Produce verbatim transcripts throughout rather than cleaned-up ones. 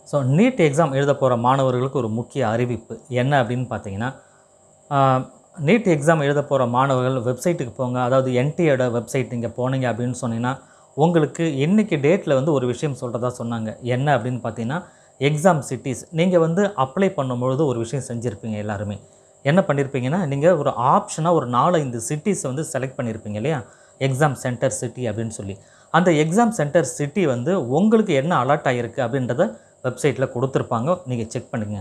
So NEET exam எழுத போகிற மாணவர்களுக்கு ஒரு முக்கிய அறிவிப்பு என்ன அப்படின்னு பார்த்தீங்கன்னா, நீட் எக்ஸாம் எழுத போகிற மாணவர்கள் வெப்சைட்டுக்கு போங்க. அதாவது என்டிஏட வெப்சைட் நீங்கள் போனீங்க அப்படின்னு சொன்னீங்கன்னா, உங்களுக்கு இன்றைக்கி டேட்டில் வந்து ஒரு விஷயம் சொல்கிறதா சொன்னாங்க. என்ன அப்படின்னு பார்த்தீங்கன்னா, எக்ஸாம் சிட்டிஸ் நீங்கள் வந்து அப்ளை பண்ணும்பொழுது ஒரு விஷயம் செஞ்சுருப்பீங்க எல்லாருமே. என்ன பண்ணியிருப்பீங்கன்னா, நீங்கள் ஒரு ஆப்ஷனாக ஒரு நாலு ஐந்து சிட்டிஸை வந்து செலக்ட் பண்ணியிருப்பீங்க இல்லையா? எக்ஸாம் சென்டர் சிட்டி அப்படின்னு சொல்லி. அந்த எக்ஸாம் சென்டர் சிட்டி வந்து உங்களுக்கு என்ன அலாட் ஆகிருக்கு அப்படின்றத வெப்சைட்டில் கொடுத்துருப்பாங்க. நீங்கள் செக் பண்ணுங்க.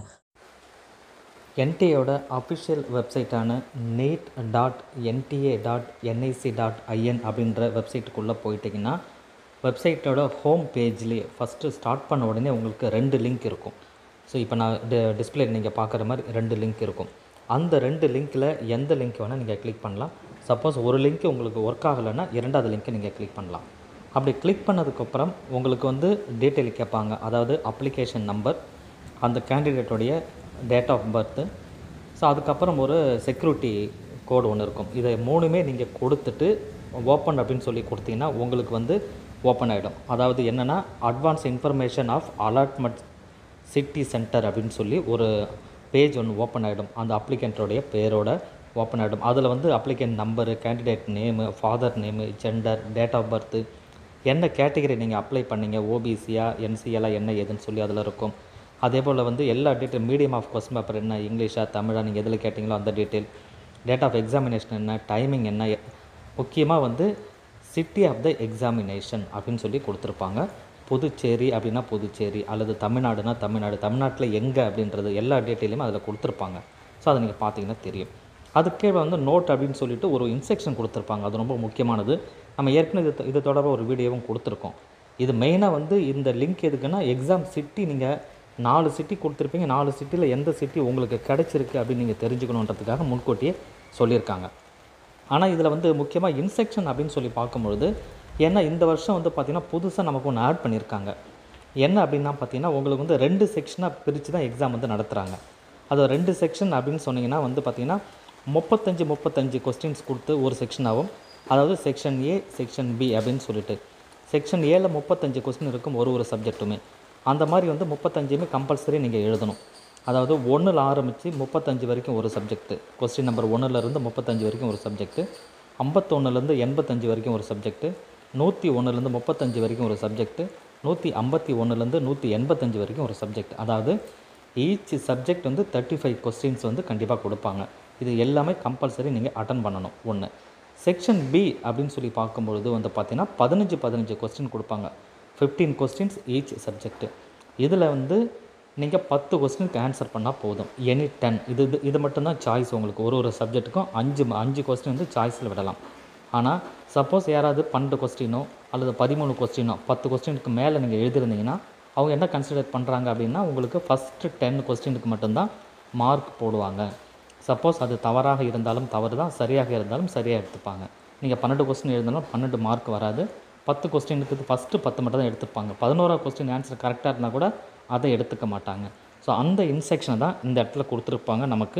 என்டிஏயோட அஃபிஷியல் வெப்சைட்டான NEET dot NTA dot NIC dot IN அப்படின்ற வெப்சைட்டுக்குள்ளே போயிட்டிங்கன்னா, வெப்சைட்டோட ஹோம் பேஜ்லேயே ஃபஸ்ட்டு ஸ்டார்ட் பண்ண உடனே உங்களுக்கு ரெண்டு லிங்க் இருக்கும். ஸோ இப்போ நான் டி டிஸ்பிளே நீங்கள் பார்க்குற மாதிரி ரெண்டு லிங்க் இருக்கும். அந்த ரெண்டு லிங்க்கில் எந்த லிங்க் வேணால் நீங்கள் கிளிக் பண்ணலாம். சப்போஸ் ஒரு லிங்க் உங்களுக்கு ஒர்க் ஆகலைன்னா இரண்டாவது லிங்க்கை நீங்கள் கிளிக் பண்ணலாம். அப்படி கிளிக் பண்ணதுக்கப்புறம் உங்களுக்கு வந்து டீட்டெயில் கேட்பாங்க. அதாவது அப்ளிகேஷன் நம்பர், அந்த கேண்டிடேட்டுடைய டேட் ஆஃப் பர்த்து, ஸோ அதுக்கப்புறம் ஒரு செக்யூரிட்டி கோடு ஒன்று இருக்கும். இதை மூணுமே நீங்கள் கொடுத்துட்டு ஓப்பன் அப்படின்னு சொல்லி கொடுத்தீங்கன்னா உங்களுக்கு வந்து ஓப்பன் ஆகிடும். அதாவது என்னென்னா, advance information of allotment city centre அப்படின்னு சொல்லி ஒரு பேஜ் ஒன்று ஓப்பன் ஆகிடும். அந்த அப்ளிகண்ட்டோடைய பேரோட ஓப்பன் ஆகிடும். அதில் வந்து applicant number, candidate name, father name, gender, date of birth, என்ன கேட்டகரி நீங்கள் அப்ளை பண்ணீங்க, ஓபிசியா என்சிஎல்லாம் என்ன ஏதுன்னு சொல்லி அதில் இருக்கும். அதே போல் வந்து எல்லா detail, medium of question paper என்ன, இங்கிலீஷா தமிழா, நீங்கள் எதில் கேட்டிங்களோ அந்த டீட்டெயில், டேட் ஆஃப் எக்ஸாமினேஷன் என்ன, டைமிங் என்ன, முக்கியமாக வந்து சிட்டி ஆஃப் த எக்ஸாமினேஷன் அப்படின்னு சொல்லி கொடுத்துருப்பாங்க. புதுச்சேரி அப்படின்னா புதுச்சேரி, அல்லது தமிழ்நாடுனா தமிழ்நாடு, தமிழ்நாட்டில் எங்கே அப்படின்றது எல்லா டீட்டெயிலுமே அதில் கொடுத்துருப்பாங்க. ஸோ அதை நீங்கள் பார்த்தீங்கன்னா தெரியும். அதுக்கே வந்து நோட் அப்படின்னு சொல்லிட்டு ஒரு இன்ஸ்ட்ரக்ஷன் கொடுத்துருப்பாங்க. அது ரொம்ப முக்கியமானது. நம்ம ஏற்கனவே இது இது தொடர்பாக ஒரு வீடியோவும் கொடுத்துருக்கோம். இது மெயினாக வந்து இந்த லிங்க் எதுக்குன்னா, எக்ஸாம் சிட்டி நீங்கள் நாலு சிட்டி கொடுத்துருப்பீங்க. நாலு சிட்டியில் எந்த சிட்டி உங்களுக்கு கிடச்சிருக்கு அப்படின்னு நீங்கள் தெரிஞ்சுக்கணுன்றதுக்காக முன்கூட்டியே சொல்லியிருக்காங்க. ஆனால் இதில் வந்து முக்கியமாக இன்ஸ்ட்ரக்ஷன் அப்படின்னு சொல்லி பார்க்கும்பொழுது, ஏன்னா இந்த வருஷம் வந்து பார்த்திங்கன்னா புதுசாக நமக்கு ஒன்று ஆட் பண்ணியிருக்காங்க. என்ன அப்படின்னா பார்த்திங்கன்னா, உங்களுக்கு வந்து ரெண்டு செக்ஷனாக பிரித்து தான் எக்ஸாம் வந்து நடத்துகிறாங்க. அது ரெண்டு செக்ஷன் அப்படின்னு சொன்னிங்கன்னா வந்து பார்த்திங்கன்னா, முப்பத்தஞ்சு முப்பத்தஞ்சு கொஸ்டின்ஸ் கொடுத்து ஒரு செக்ஷனாகவும், அதாவது செக்ஷன் ஏ, செக்ஷன் பி அப்படின்னு சொல்லிட்டு, செக்ஷன் ஏல முப்பத்தஞ்சு கொஸ்டின் இருக்கும் ஒரு ஒரு சப்ஜெக்ட்டுமே. அந்த மாதிரி வந்து முப்பத்தஞ்சுமே கம்பல்சரி நீங்கள் எழுதணும். அதாவது ஒன்றில் ஆரம்பித்து முப்பத்தஞ்சு வரைக்கும் ஒரு சப்ஜெக்ட்டு, கொஸ்டின் நம்பர் ஒன்றுலேருந்து முப்பத்தஞ்சு வரைக்கும் ஒரு சப்ஜெக்ட்டு, ஐம்பத்தொன்னுலேருந்து எண்பத்தஞ்சு வரைக்கும் ஒரு சப்ஜெக்ட்டு, நூற்றி ஒன்றுலேருந்து முப்பத்தஞ்சு வரைக்கும் ஒரு சப்ஜெக்ட்டு, நூற்றி ஐம்பத்தி ஒன்றுலேருந்து நூற்றி எண்பத்தஞ்சு வரைக்கும் ஒரு சப்ஜெக்ட். அதாவது ஈச் சப்ஜெக்ட் வந்து தேர்ட்டி ஃபைவ் கொஸ்டின்ஸ் வந்து கண்டிப்பாக கொடுப்பாங்க. இது எல்லாமே கம்பல்சரி நீங்கள் அட்டன் பண்ணணும். ஒன்று. செக்ஷன் பி அப்படின்னு சொல்லி பார்க்கும்பொழுது வந்து பார்த்திங்கன்னா பதினஞ்சு பதினஞ்சு கொஸ்டின் கொடுப்பாங்க. Fifteen questions each subject. இதில் வந்து நீங்கள் பத்து கொஸ்டினுக்கு ஆன்சர் பண்ணால் போதும். எனி டென் இது இது இது மட்டும்தான் சாய்ஸ் உங்களுக்கு. ஒரு ஒரு சப்ஜெக்ட்டுக்கும் அஞ்சு அஞ்சு கொஸ்டின் வந்து சாய்ஸில் விடலாம். ஆனால் சப்போஸ் யாராவது பன்னெண்டு கொஸ்டினோ அல்லது பதிமூணு கொஸ்டினோ பத்து கொஸ்டினுக்கு மேலே நீங்கள் எழுதிருந்தீங்கன்னா, அவங்க என்ன கன்சிடர் பண்ணுறாங்க அப்படின்னா, உங்களுக்கு ஃபஸ்ட்டு டென் கொஸ்டினுக்கு மட்டும்தான் மார்க் போடுவாங்க. சப்போஸ் அது தவறாக இருந்தாலும் தவறு தான், சரியாக இருந்தாலும் சரியாக எடுத்துப்பாங்க. நீங்கள் பன்னெண்டு கொஸ்டின் எழுதினாலும் பன்னெண்டு மார்க் வராது. பத்து கொஸ்டினுக்கு ஃபஸ்ட்டு பத்து மட்டும் தான் எடுத்துப்பாங்க. பதினோராவது கொஸ்டின் ஆன்சர் கரெக்டாக இருந்தால் கூட அதை எடுத்துக்க மாட்டாங்க. ஸோ அந்த இன்ஸ்ட்ரக்ஷனை தான் இந்த இடத்துல கொடுத்துருப்பாங்க நமக்கு.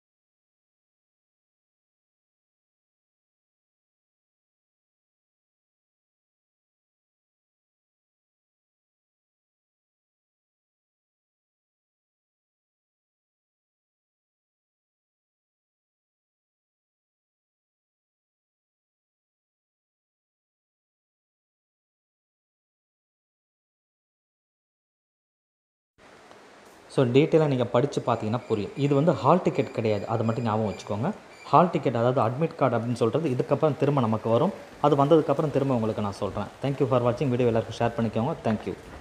ஸோ டீட்டெயிலாக நீங்கள் படித்து பார்த்தீங்கன்னா புரியும். இது வந்து ஹால் டிக்கெட் கிடையாது, அதை மட்டும் ஞாபகம் வச்சுக்கோங்க. ஹால் டிக்கெட், அதாவது அட்மிட் கார்டு அப்படின்னு சொல்கிறது இதுக்கப்புறம் திரும்ப நமக்கு வரும். அது வந்ததுக்கப்புறம் திரும்ப உங்களுக்கு நான் சொல்கிறேன். தேங்க்யூ ஃபார் வாட்சிங். வீடியோ எல்லாருக்கும் ஷேர் பண்ணிக்கோங்க. தேங்க்யூ.